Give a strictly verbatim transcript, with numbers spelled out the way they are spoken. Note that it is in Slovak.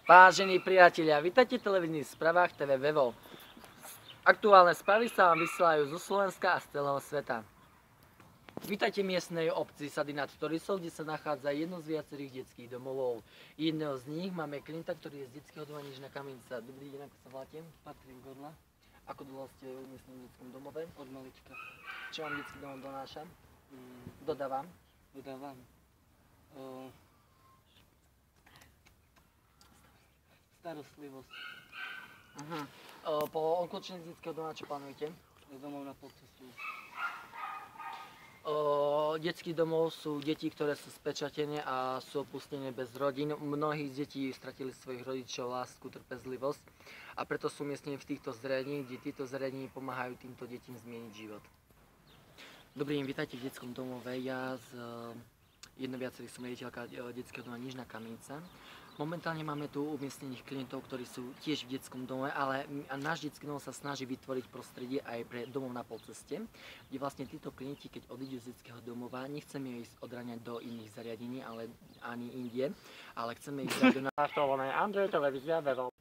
Vážení priatelia, vítajte v televíznych správach té vé Vevo. Aktuálne správy sa vám vysielajú zo Slovenska a z celého sveta. Vítajte v miestnej obci Sady nad Torysou, kde sa nachádza jedno z viacerých detských domovov. Jedného z nich máme klienta, ktorý je z detského domova Nižná Kamienica. Dobrý deň, ako sa voláte? Patrik Godla. Ako dlho ste v miestnom detskom domove? Od malička. Čo vám detský domov donáša? Mm, Dodávam. dodávam. O, starostlivosť. Uh-huh. O, po ukončení detského domova čo plánujete? Domov na polcestu. O, detský domov sú deti, ktoré sú spečatené a sú opustené bez rodín. Mnohí z detí stratili svojich rodičov, lásku, trpezlivosť a preto sú umiestnení v týchto zariadeniach, kde tieto zariadenia pomáhajú týmto deťom zmieniť život. Dobrý deň, vítajte v detskom domove. Ja z jedno viacerých som riaditeľka detského domova Nižná Kamienica. Momentálne máme tu umiestnených klientov, ktorí sú tiež v detskom domove, ale náš detský domov sa snaží vytvoriť prostredie aj pre domov na polceste, kde vlastne títo klienti, keď odídu z detského domova, nechceme ísť odráňať do iných zariadení, ale ani inde, ale chceme ísť do... Andrej, televízia Vevo.